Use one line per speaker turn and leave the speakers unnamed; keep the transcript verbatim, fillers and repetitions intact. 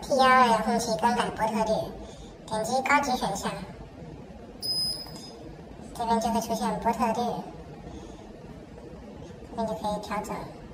T 一二遥控器更改波特率，点击高级选项，这边就会出现波特率，这边就可以调整。